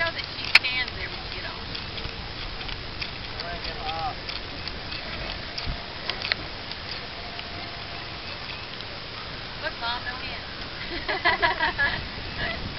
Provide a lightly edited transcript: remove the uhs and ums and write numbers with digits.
show that she stands there when you get on. Look, Mom, no hands.